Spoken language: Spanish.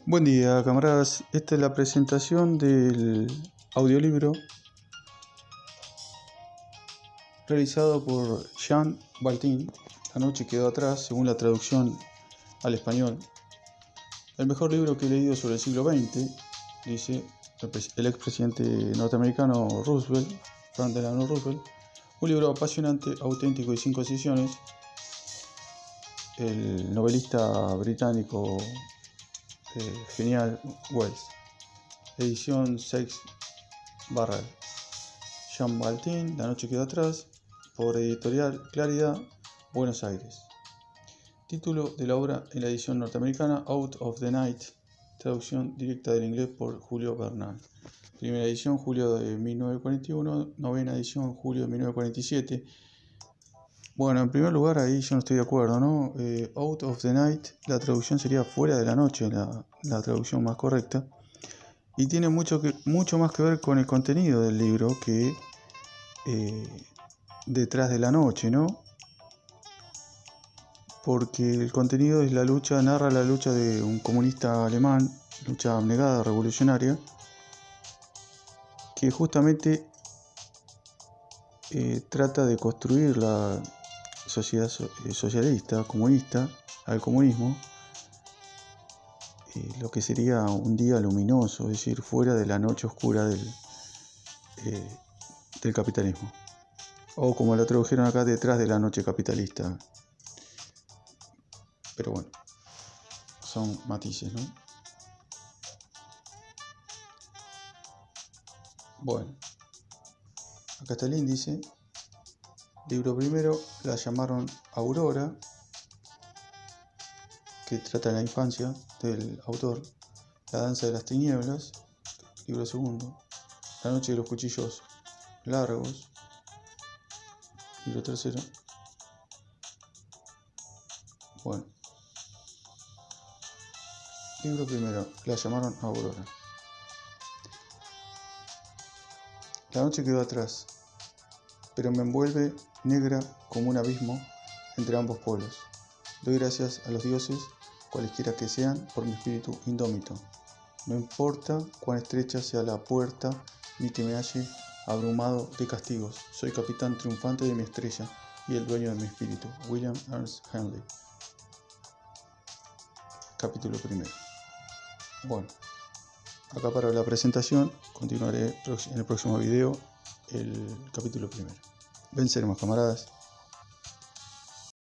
Buen día, camaradas. Esta es la presentación del audiolibro realizado por Jean Valjean. La noche quedó atrás, según la traducción al español. El mejor libro que he leído sobre el siglo XX, dice el expresidente norteamericano Roosevelt, Franklin Delano Roosevelt. Un libro apasionante, auténtico y sin concesiones. El novelista británico genial Wells. Edición Seix Barral. Jean Valjean, La noche quedó atrás, por Editorial Claridad, Buenos Aires. Título de la obra en la edición norteamericana, Out of the Night, traducción directa del inglés por Julio Bernal. Primera edición, julio de 1941, novena edición, julio de 1947. Bueno, en primer lugar, ahí yo no estoy de acuerdo, ¿no? Out of the Night, la traducción sería fuera de la noche, la traducción más correcta. Y tiene mucho más que ver con el contenido del libro que detrás de la noche, ¿no? Porque el contenido es narra la lucha de un comunista alemán, lucha abnegada, revolucionaria, que justamente trata de construir la sociedad socialista, comunista, al comunismo, lo que sería un día luminoso, es decir, fuera de la noche oscura del capitalismo. O como la tradujeron acá, detrás de la noche capitalista. Pero bueno, son matices, ¿no? Bueno, acá está el índice. Libro primero, la llamaron Aurora, que trata de la infancia del autor. La danza de las tinieblas, libro segundo. La noche de los cuchillos largos, libro tercero. Bueno, libro primero, la llamaron Aurora. La noche quedó atrás, pero me envuelve negra como un abismo entre ambos polos. Doy gracias a los dioses, cualesquiera que sean, por mi espíritu indómito. No importa cuán estrecha sea la puerta, ni que me halle abrumado de castigos. Soy capitán triunfante de mi estrella y el dueño de mi espíritu. William Ernest Henley. Capítulo primero. Bueno, acá para la presentación, continuaré en el próximo video el capítulo primero. Venceremos, camaradas.